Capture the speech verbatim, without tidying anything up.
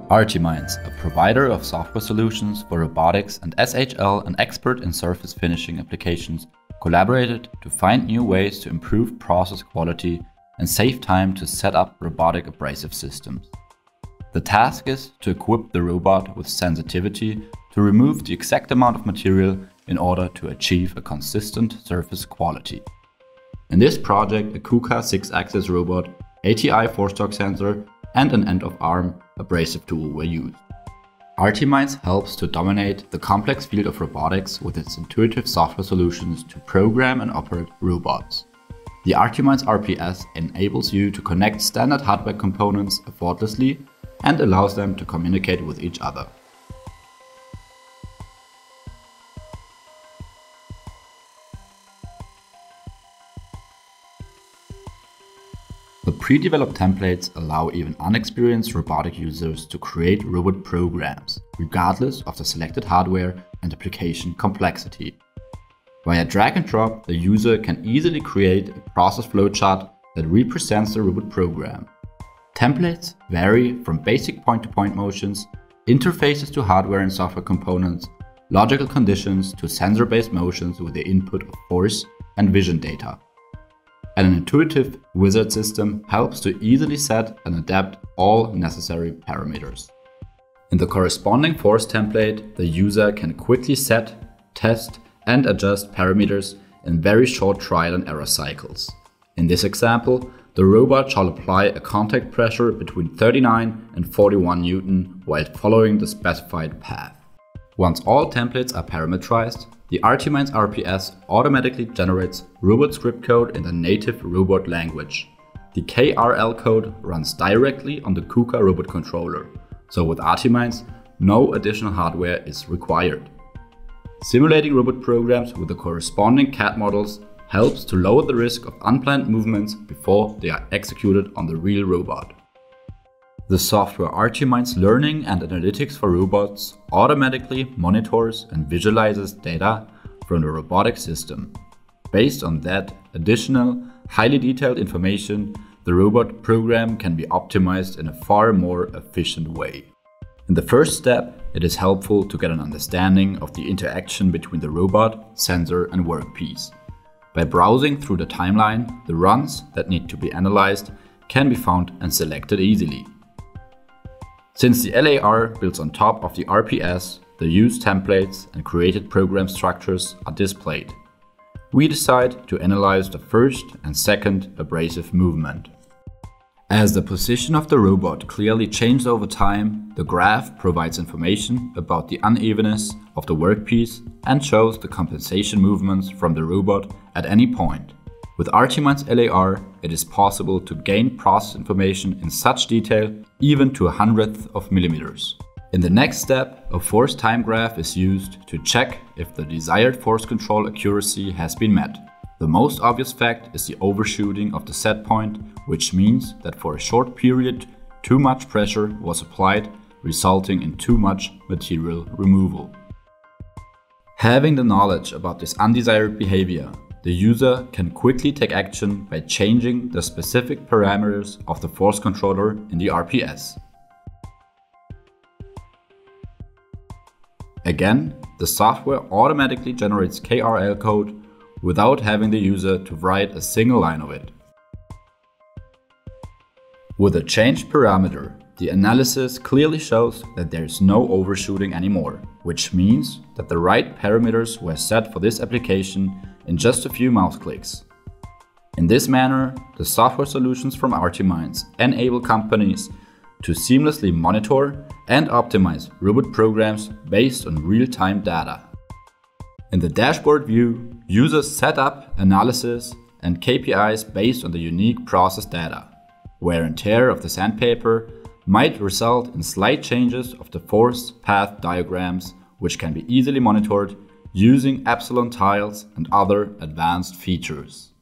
ArtiMinds, a provider of software solutions for robotics, and S H L, an expert in surface finishing applications, collaborated to find new ways to improve process quality and save time to set up robotic abrasive systems. The task is to equip the robot with sensitivity to remove the exact amount of material in order to achieve a consistent surface quality. In this project, a KUKA six axis robot, A T I force torque sensor, and an end-of-arm abrasive tool were used. ArtiMinds helps to dominate the complex field of robotics with its intuitive software solutions to program and operate robots. The ArtiMinds R P S enables you to connect standard hardware components effortlessly and allows them to communicate with each other. The pre-developed templates allow even unexperienced robotic users to create robot programs, regardless of the selected hardware and application complexity. Via drag and drop, the user can easily create a process flowchart that represents the robot program. Templates vary from basic point-to-point motions, interfaces to hardware and software components, logical conditions to sensor-based motions with the input of force and vision data. And an intuitive wizard system helps to easily set and adapt all necessary parameters. In the corresponding force template, the user can quickly set, test, and adjust parameters in very short trial and error cycles. In this example, the robot shall apply a contact pressure between thirty-nine and forty-one newton while following the specified path. Once all templates are parameterized, the ArtiMinds R P S automatically generates robot script code in the native robot language. The K R L code runs directly on the KUKA robot controller, so with ArtiMinds, no additional hardware is required. Simulating robot programs with the corresponding C A D models helps to lower the risk of unplanned movements before they are executed on the real robot. The software ArtiMinds Learning and Analytics for Robots automatically monitors and visualizes data from the robotic system. Based on that additional, highly detailed information, the robot program can be optimized in a far more efficient way. In the first step, it is helpful to get an understanding of the interaction between the robot, sensor, and workpiece. By browsing through the timeline, the runs that need to be analyzed can be found and selected easily. Since the L A R builds on top of the R P S, the used templates and created program structures are displayed. We decide to analyze the first and second abrasive movement. As the position of the robot clearly changes over time, the graph provides information about the unevenness of the workpiece and shows the compensation movements from the robot at any point. With ArtiMinds L A R, it is possible to gain process information in such detail, even to a hundredth of millimeters. In the next step, a force time graph is used to check if the desired force control accuracy has been met. The most obvious fact is the overshooting of the set point, which means that for a short period, too much pressure was applied, resulting in too much material removal. Having the knowledge about this undesired behavior, the user can quickly take action by changing the specific parameters of the force controller in the R P S. Again, the software automatically generates K R L code without having the user to write a single line of it. With a changed parameter, the analysis clearly shows that there is no overshooting anymore, which means that the right parameters were set for this application in just a few mouse clicks. In this manner, the software solutions from ArtiMinds enable companies to seamlessly monitor and optimize robot programs based on real-time data. In the dashboard view, users set up analysis and K P Is based on the unique process data. Wear and tear of the sandpaper might result in slight changes of the force path diagrams, which can be easily monitored using epsilon tiles and other advanced features.